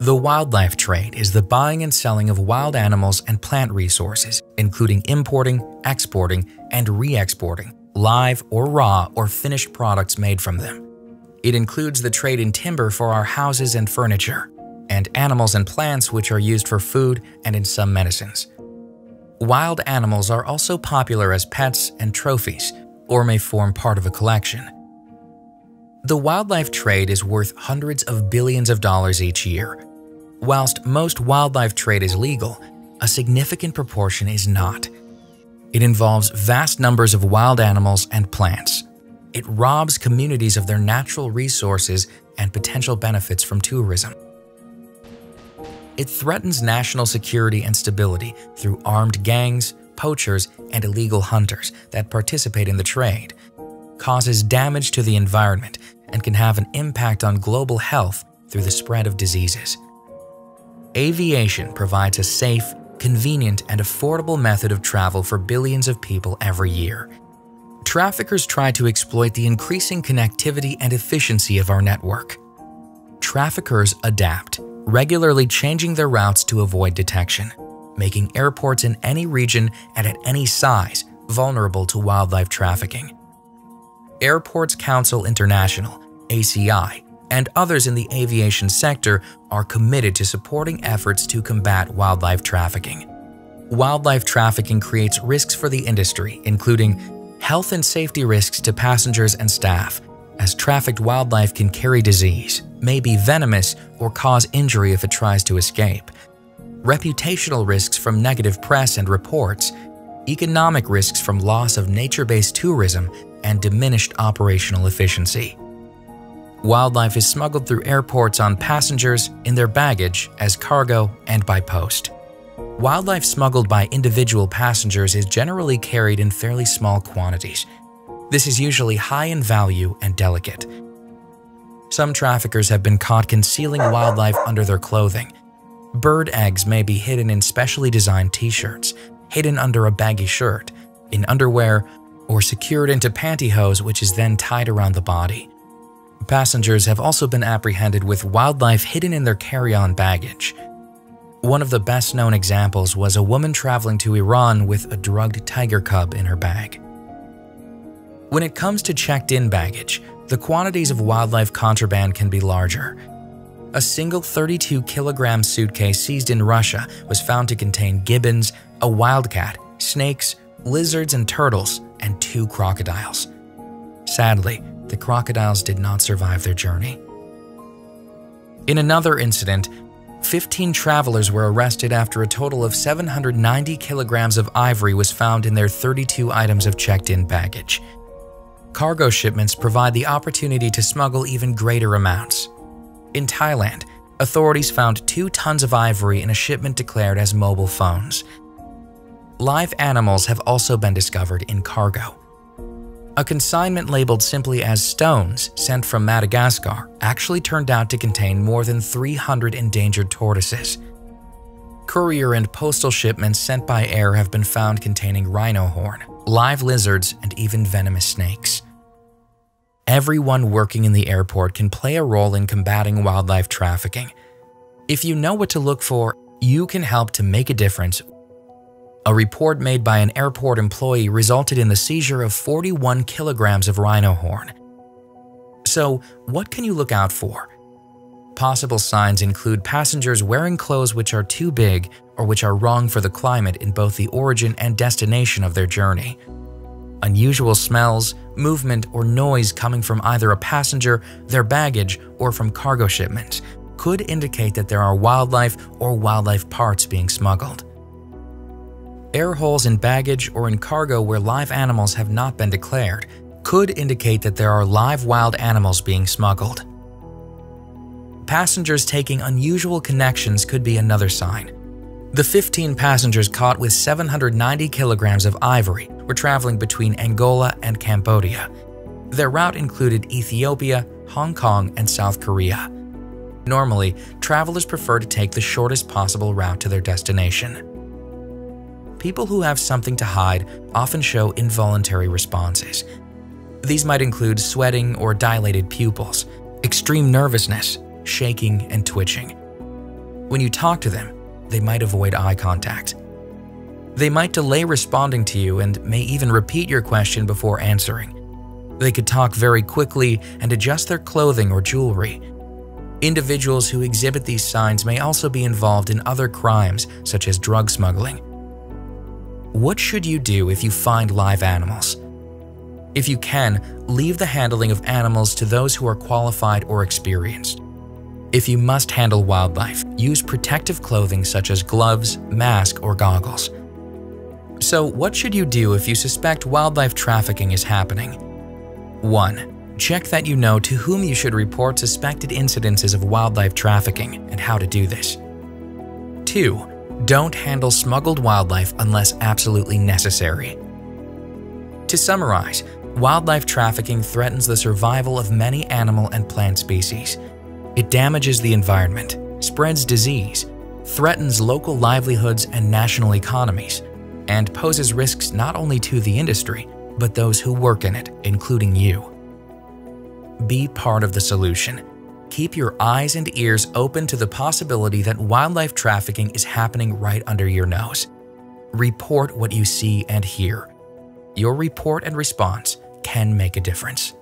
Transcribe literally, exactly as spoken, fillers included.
The wildlife trade is the buying and selling of wild animals and plant resources, including importing, exporting, and re-exporting live or raw or finished products made from them. It includes the trade in timber for our houses and furniture, and animals and plants which are used for food and in some medicines. Wild animals are also popular as pets and trophies, or may form part of a collection. The wildlife trade is worth hundreds of billions of dollars each year. Whilst most wildlife trade is legal, a significant proportion is not. It involves vast numbers of wild animals and plants. It robs communities of their natural resources and potential benefits from tourism. It threatens national security and stability through armed gangs, poachers, and illegal hunters that participate in the trade, causes damage to the environment, and can have an impact on global health through the spread of diseases. Aviation provides a safe, convenient, and affordable method of travel for billions of people every year. Traffickers try to exploit the increasing connectivity and efficiency of our network. Traffickers adapt, regularly changing their routes to avoid detection, making airports in any region and at any size vulnerable to wildlife trafficking. Airports Council International, A C I, and others in the aviation sector are committed to supporting efforts to combat wildlife trafficking. Wildlife trafficking creates risks for the industry, including health and safety risks to passengers and staff, as trafficked wildlife can carry disease, may be venomous, or cause injury if it tries to escape. Reputational risks from negative press and reports, economic risks from loss of nature-based tourism, and diminished operational efficiency. Wildlife is smuggled through airports on passengers, in their baggage, as cargo, and by post. Wildlife smuggled by individual passengers is generally carried in fairly small quantities. This is usually high in value and delicate. Some traffickers have been caught concealing wildlife under their clothing. Bird eggs may be hidden in specially designed t-shirts, hidden under a baggy shirt, in underwear, or secured into pantyhose, which is then tied around the body. Passengers have also been apprehended with wildlife hidden in their carry-on baggage. One of the best-known examples was a woman traveling to Iran with a drugged tiger cub in her bag. When it comes to checked-in baggage, the quantities of wildlife contraband can be larger. A single thirty-two kilogram suitcase seized in Russia was found to contain gibbons, a wildcat, snakes, lizards and turtles, and two crocodiles. Sadly, the crocodiles did not survive their journey. In another incident, fifteen travelers were arrested after a total of seven hundred ninety kilograms of ivory was found in their thirty-two items of checked-in baggage. Cargo shipments provide the opportunity to smuggle even greater amounts. In Thailand, authorities found two tons of ivory in a shipment declared as mobile phones. Live animals have also been discovered in cargo. A consignment labeled simply as stones sent from Madagascar actually turned out to contain more than three hundred endangered tortoises. Courier and postal shipments sent by air have been found containing rhino horn, live lizards, and even venomous snakes. Everyone working in the airport can play a role in combating wildlife trafficking. If you know what to look for, you can help to make a difference. A report made by an airport employee resulted in the seizure of forty-one kilograms of rhino horn. So, what can you look out for? Possible signs include passengers wearing clothes which are too big or which are wrong for the climate in both the origin and destination of their journey. Unusual smells, movement, or noise coming from either a passenger, their baggage, or from cargo shipments could indicate that there are wildlife or wildlife parts being smuggled. Air holes in baggage or in cargo where live animals have not been declared could indicate that there are live wild animals being smuggled. Passengers taking unusual connections could be another sign. The fifteen passengers caught with seven hundred ninety kilograms of ivory were traveling between Angola and Cambodia. Their route included Ethiopia, Hong Kong, and South Korea. Normally, travelers prefer to take the shortest possible route to their destination. People who have something to hide often show involuntary responses. These might include sweating or dilated pupils, extreme nervousness, shaking, and twitching. When you talk to them, they might avoid eye contact. They might delay responding to you and may even repeat your question before answering. They could talk very quickly and adjust their clothing or jewelry. Individuals who exhibit these signs may also be involved in other crimes, such as drug smuggling. What should you do if you find live animals? If you can, leave the handling of animals to those who are qualified or experienced. If you must handle wildlife, use protective clothing such as gloves, mask, or goggles. So, what should you do if you suspect wildlife trafficking is happening? one. Check that you know to whom you should report suspected incidences of wildlife trafficking and how to do this. two. Don't handle smuggled wildlife unless absolutely necessary. To summarize, wildlife trafficking threatens the survival of many animal and plant species. It damages the environment, spreads disease, threatens local livelihoods and national economies, and poses risks not only to the industry, but those who work in it, including you. Be part of the solution. Keep your eyes and ears open to the possibility that wildlife trafficking is happening right under your nose. Report what you see and hear. Your report and response can make a difference.